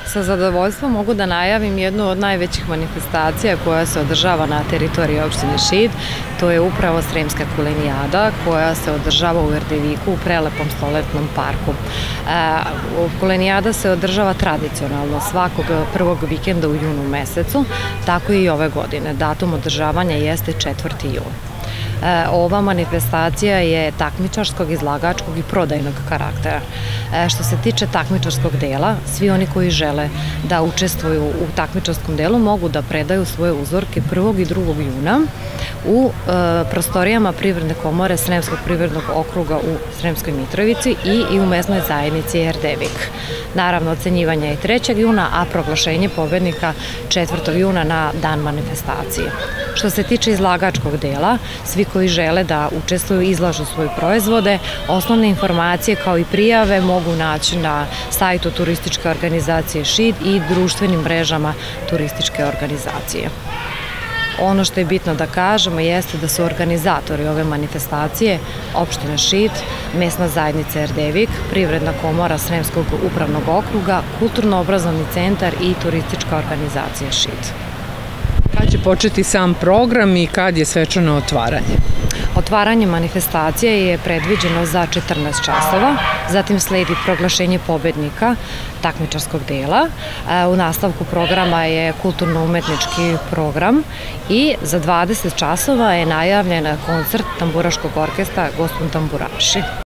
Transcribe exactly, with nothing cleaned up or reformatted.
Sa zadovoljstvom mogu da najavim jednu od najvećih manifestacija koja se održava na teritoriji opštine Šid. To je upravo Sremska kulenijada koja se održava u Erdeviku u prelepom stoletnom parku. Kulenijada se održava tradicionalno svakog prvog vikenda u junu mesecu, tako i ove godine. Datum održavanja jeste četvrti jun. Ova manifestacija je takmičarskog, izlagačkog i prodajnog karaktera. Što se tiče takmičarskog dela, svi oni koji žele da učestvuju u takmičarskom delu mogu da predaju svoje uzorke prvog i drugog juna u prostorijama Privredne komore Sremskog privrednog okruga u Sremskoj Mitrovici i u mesnoj zajednici Erdevik. Naravno, ocenjivanje je trećeg juna, a proglašenje pobednika četvrtog juna na dan manifestacije. Što se tiče izlagačkog dela, svi koji žele da učestvuju izlažu svoje proizvode. Osnovne informacije kao i prijave mogu naći na sajtu turističke organizacije Šid i društvenim mrežama turističke organizacije. Ono što je bitno da kažemo jeste da su organizatori ove manifestacije opština Šid, mesna zajednica Erdevik, Privredna komora Sremskog upravnog okruga, Kulturno-obrazovni centar i turistička organizacija Šid. Kad će početi sam program i kad je svečano otvaranje? Otvaranje manifestacije je predviđeno za četrnaest časova, zatim sledi proglašenje pobednika takmičarskog dela. U nastavku programa je kulturno-umetnički program i za dvadeset časova je najavljen koncert tamburaškog orkestra Gospon tamburaši.